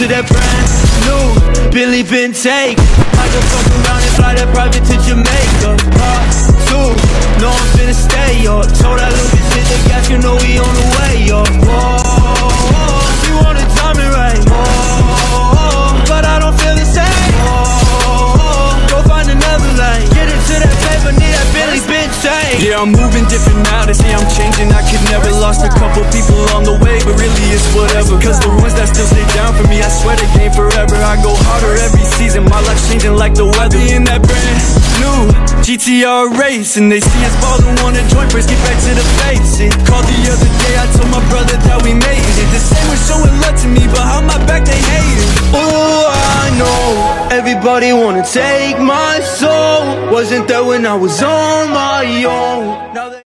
to that brand new Billy been take. I can fuck around and fly that private to Jamaica. Part 2, know I'm finna stay up. Told that little bitch hit the gas, you know we on the way up. Whoa, she wanna time it right. Whoa, but I don't feel the same. Whoa, go find another lane. Get into that paper, need that Billy been take. Yeah, I'm moving different now, they say I'm changing. I could never lost a couple people on the way, but really it's whatever. Cause the ones that still stay down for me, I swear they game forever. I go harder every season, my life's changing like the weather. In that brand new GTR race, and they see us ballin', wanna join, first get back to the basics. Called the other day, I told my brother that we made it. The same was showing love to me, but how my back they hate it. Oh, I know everybody wanna take my soul. Wasn't there when I was on my own. Now